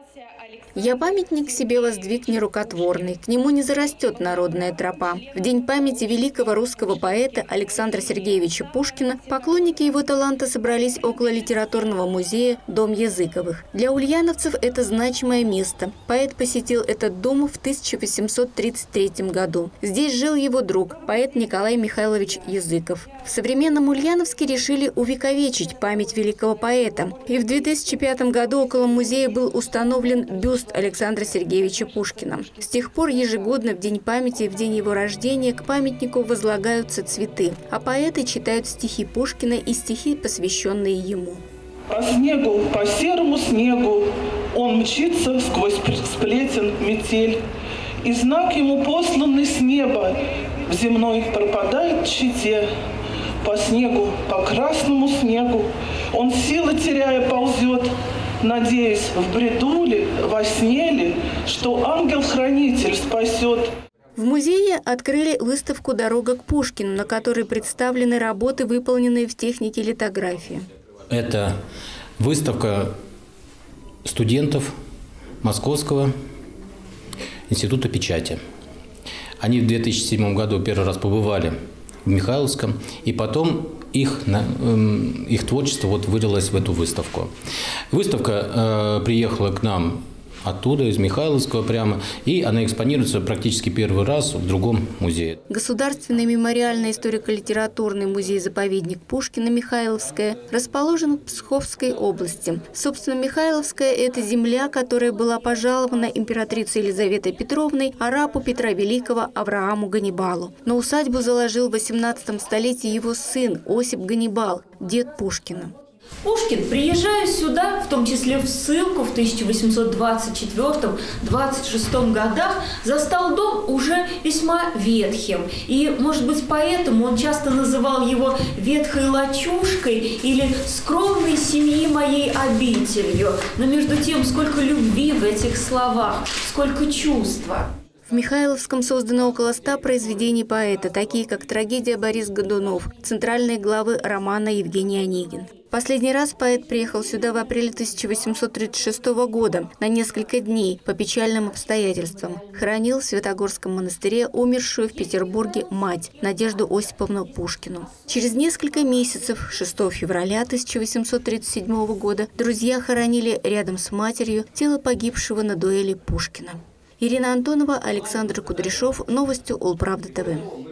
Я памятник себе воздвиг нерукотворный, к нему не зарастет народная тропа. В день памяти великого русского поэта Александра Сергеевича Пушкина поклонники его таланта собрались около литературного музея «Дом Языковых». Для ульяновцев это значимое место. Поэт посетил этот дом в 1833 году. Здесь жил его друг, поэт Николай Михайлович Языков. В современном Ульяновске решили увековечить память великого поэта. И в 2005 году около музея был установлен бюст Александра Сергеевича Пушкина. С тех пор ежегодно в день памяти и в день его рождения к памятнику возлагаются цветы, а поэты читают стихи Пушкина и стихи, посвященные ему. По снегу, по серому снегу он мчится сквозь сплетен метель, и знак ему посланный с неба в земной пропадает тщете. По снегу, по красному снегу он силы теряя ползет, надеясь, в бреду ли, во сне ли, что ангел-хранитель спасет. В музее открыли выставку «Дорога к Пушкину», на которой представлены работы, выполненные в технике литографии. Это выставка студентов Московского института печати. Они в 2007 году первый раз побывали в Михайловском, и потом их творчество вылилось в эту выставку. Выставка приехала к нам оттуда, из Михайловского прямо, и она экспонируется практически первый раз в другом музее. Государственный мемориальный историко-литературный музей-заповедник Пушкина Михайловская расположен в Псковской области. Собственно, Михайловская – это земля, которая была пожалована императрицей Елизаветой Петровной арабу Петра Великого Аврааму Ганнибалу. Но усадьбу заложил в 18 столетии его сын Осип Ганнибал, дед Пушкина. Пушкин, приезжая сюда, в том числе в ссылку в 1824-26 годах, застал дом уже весьма ветхим. И, может быть, поэтому он часто называл его ветхой лачушкой или скромной семьи моей обителью. Но между тем, сколько любви в этих словах, сколько чувства. В Михайловском создано около 100 произведений поэта, такие как «Трагедия Борис Годунов», центральные главы романа Евгений Онегин. Последний раз поэт приехал сюда в апреле 1836 года на несколько дней по печальным обстоятельствам. Хоронил в Святогорском монастыре умершую в Петербурге мать Надежду Осиповну Пушкину. Через несколько месяцев, 6 февраля 1837 года, друзья хоронили рядом с матерью тело погибшего на дуэли Пушкина. Ирина Антонова, Александр Кудряшов. Новости Улправда ТВ.